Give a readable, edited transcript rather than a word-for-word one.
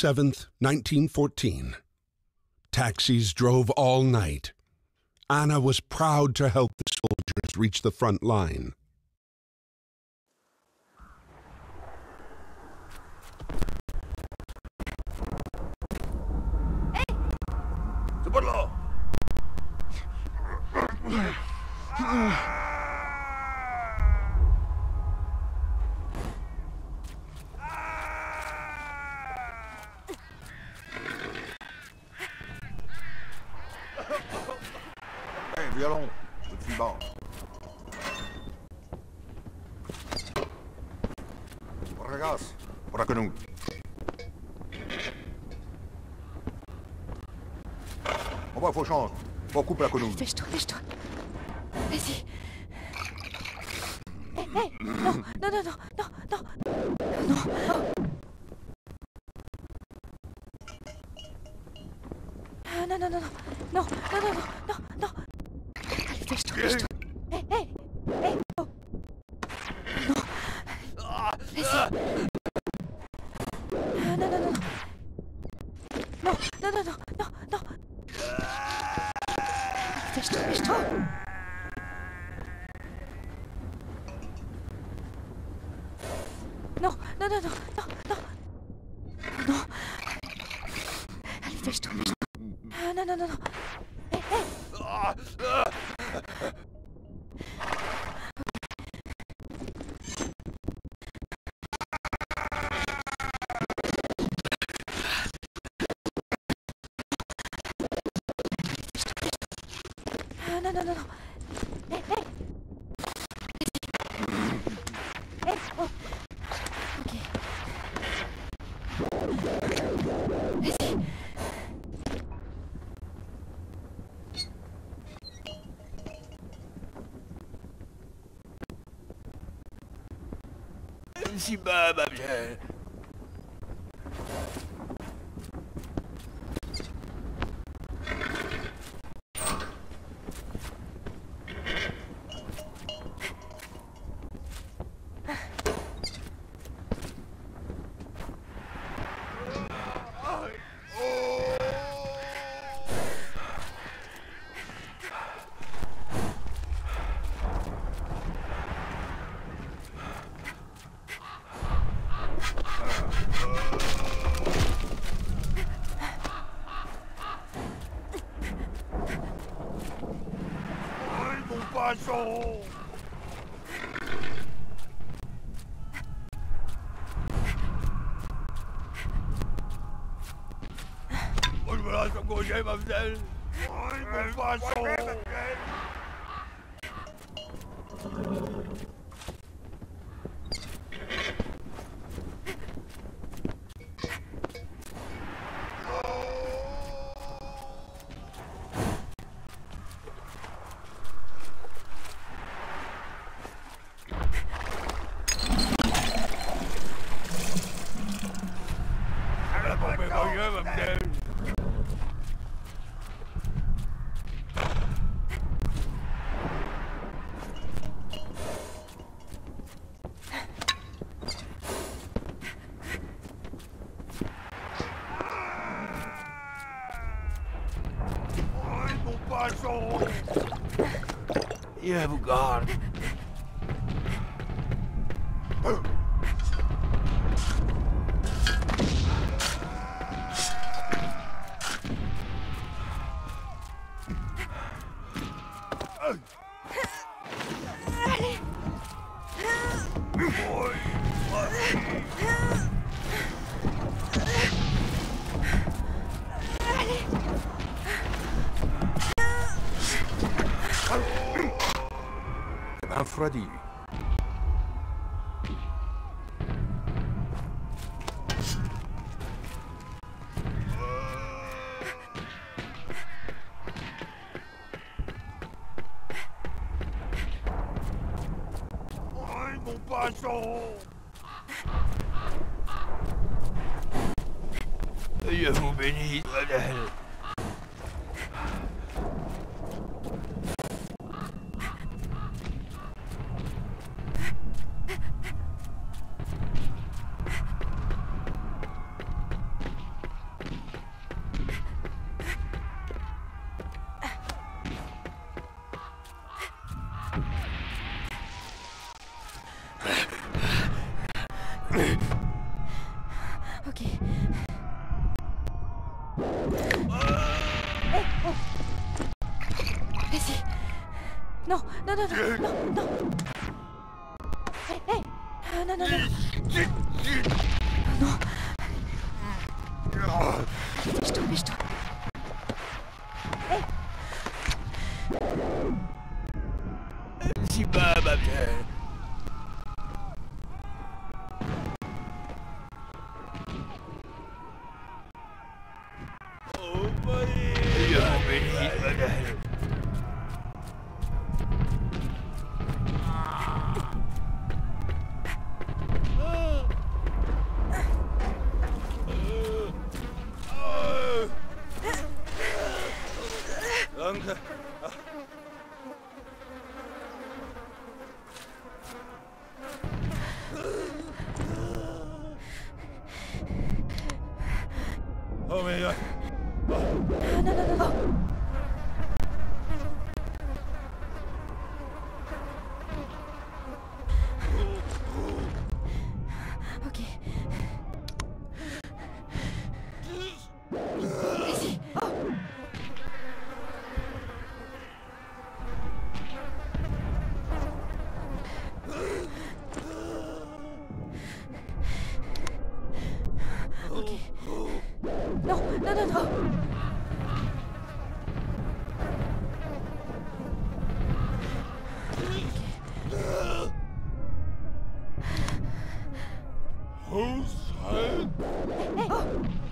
7th, 1914. Taxis drove all night. Anna was proud to help the soldiers reach the front line. C'est pas de là! Hey, violon, je suis bon. Regas, para que nous. On va, faut changer. Faut couper la quenouille. Dépêche-toi, dépêche-toi. Vas-y. Hé, hé, non, non, non, non, non, non. Non. Ah, non, non, non, non, non, non, non, non, non. Allez, dépêche-toi, dépêche-toi. Hé, hé, hé, oh. Non. Vas-y. Ah, non, non, non, non. Non, non, non, non, non, non. Dépêche-toi, dépêche-toi. Non, non, non, non, non, non. Non. Allez, dépêche-toi, dépêche-toi. Ah, non, non, non, non. Hé, hé. Ah, non, non, non, non. Hé, hé. Vas-y. Hé, oh. Ok. Vas-y. Si bas, ma belle. Poisson! Oh, je me lâche comme gaucher, mademoiselle! Oh, mon poisson! Yeah, vous garde. Refroidi. Oh, mon poisson! Dieu vous bénisse, madame. Okay. Hey, oh. Vas-y. Non, non, non, non, non, non. Hey, hey. Non, non, non. Non. Dépêche-toi, dépêche-toi. Hey. Si bas, ma vieille. Oh, Dieu mon béni, ma vieille. Danke. Oh mein Gott. Non, non, non, non. Ok. Vas-y. Oh. Ok. Non, non, non, non. Haushalt. Hey, oh.